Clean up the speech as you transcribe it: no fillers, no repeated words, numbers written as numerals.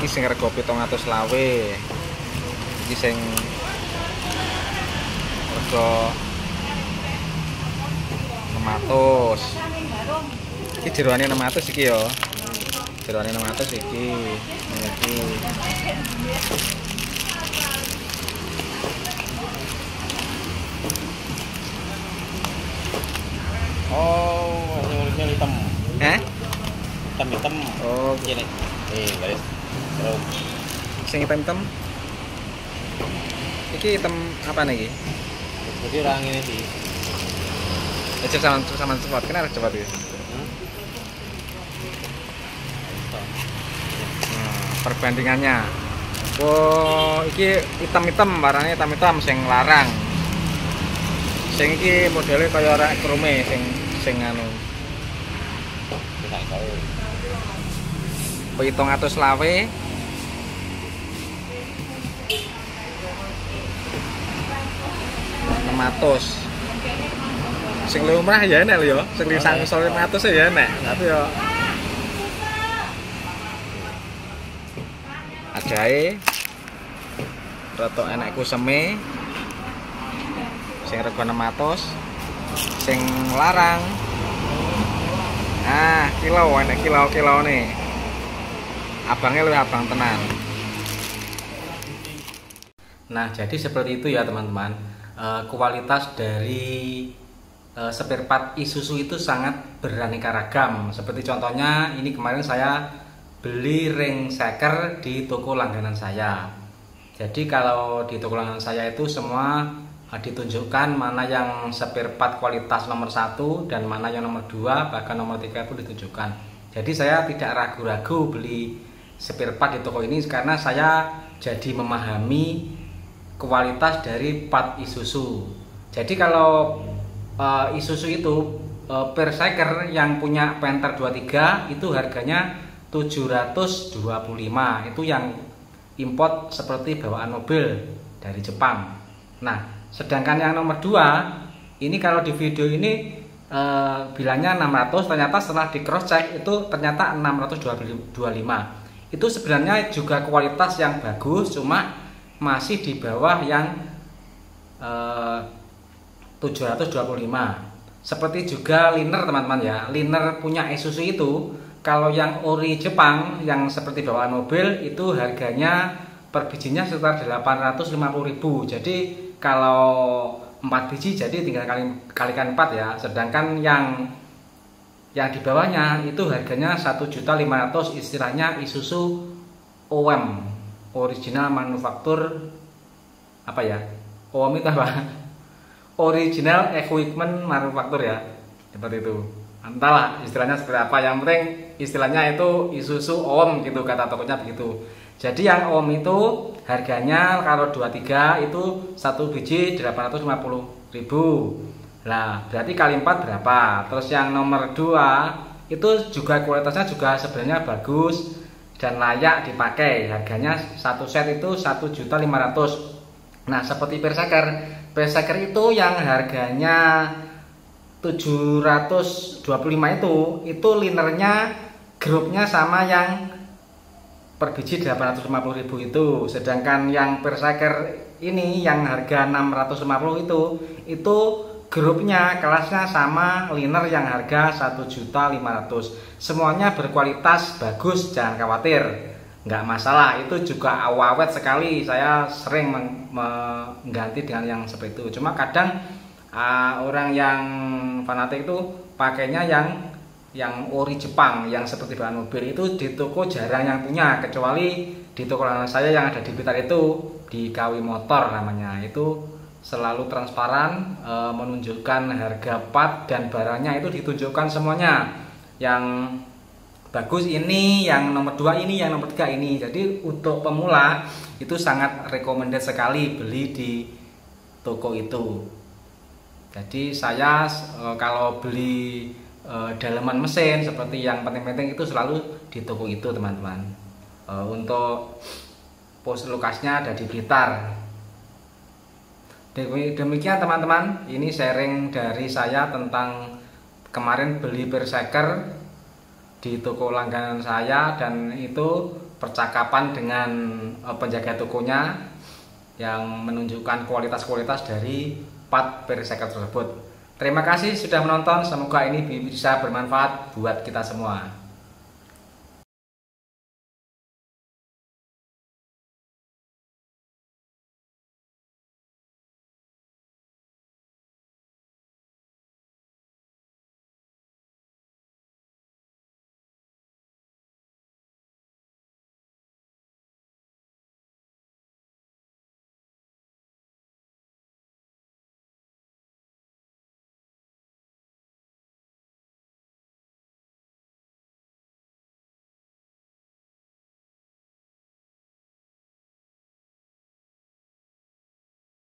Iki sing rego 700 iki sing rego 600. Iki jeroane 600 iki ya. Jeroane 600 iki. Iki. Oh, ini hitam. Hitam. Oh, ini. Garis. Terus sing hitam. Iki hitam apa nih iki? jadi orang ini sih. Sama cepat. Kenapa cepat iki? Perbandingannya. Oh, iki hitam-hitam, warnanya hitam-hitam sing larang. Sing iki modelnya kaya ora krume sing anu. Tidak tahu. 700 lawe. Sing lumrah ya enak lho ya. Sing lisang 500 ya enak. Tapi yo ajae rada enak kuseme. Sing rego 600. Sing larang. Ah, kilo enak kilo nih. Abangnya lebih abang tenan. Nah, jadi seperti itu ya teman-teman. Kualitas dari spare part Isuzu itu sangat beraneka ragam. Seperti contohnya ini kemarin saya beli ring shaker di toko langganan saya. Jadi kalau di toko langganan saya itu semua ditunjukkan mana yang spare part kualitas nomor 1 dan mana yang nomor 2, bahkan nomor 3 pun ditunjukkan. Jadi saya tidak ragu-ragu beli spare part di toko ini karena saya jadi memahami kualitas dari part Isuzu. Jadi kalau Isuzu itu per shaker yang punya Panther 23 itu harganya 725. Itu yang import seperti bawaan mobil dari Jepang. Nah, sedangkan yang nomor 2 ini kalau di video ini bilangnya 600, ternyata setelah di cross check itu ternyata 625. Itu sebenarnya juga kualitas yang bagus, cuma masih di bawah yang 725. Seperti juga liner teman-teman ya. Liner punya Isuzu itu kalau yang ori Jepang yang seperti bawaan mobil itu harganya per bijinya sekitar 850.000. Jadi kalau 4 biji jadi tinggal kalikan 4 ya. Sedangkan yang di bawahnya itu harganya 1.500.000, istilahnya Isuzu OM, original manufaktur apa ya? OM itu apa? Original equipment manufaktur ya. Seperti itu. Entahlah istilahnya seperti apa, yang penting istilahnya itu Isuzu OM gitu, kata tokonya begitu. Jadi yang OM itu harganya kalau 23 itu 1 biji 850.000. Nah, berarti kali 4 berapa? Terus yang nomor 2 itu juga kualitasnya juga sebenarnya bagus dan layak dipakai. Harganya satu set itu 1.500.000. Nah, seperti Berserker itu yang harganya 725 itu linernya grupnya sama yang per biji 850.000 itu. Sedangkan yang Berserker ini yang harga 650 itu grupnya kelasnya sama liner yang harga 1.500.000. Semuanya berkualitas bagus, jangan khawatir, nggak masalah. Itu juga awet sekali, saya sering mengganti dengan yang seperti itu. Cuma kadang orang yang fanatik itu pakainya yang ori Jepang, yang seperti bahan mobil itu di toko jarang yang punya, kecuali di toko saya yang ada di Blitar itu, di KW Motor namanya. Itu selalu transparan, menunjukkan harga part dan barangnya itu ditunjukkan semuanya. Yang bagus ini, yang nomor 2 ini, yang nomor 3 ini. Jadi untuk pemula itu sangat recommended sekali beli di toko itu. Jadi saya kalau beli daleman mesin seperti yang penting-penting itu selalu di toko itu teman-teman. Untuk pos lokasinya ada di Blitar. Demikian teman-teman, ini sharing dari saya tentang kemarin beli Berserker di toko langganan saya, dan itu percakapan dengan penjaga tokonya yang menunjukkan kualitas-kualitas dari part per-recycle tersebut. Terima kasih sudah menonton, semoga ini bisa bermanfaat buat kita semua.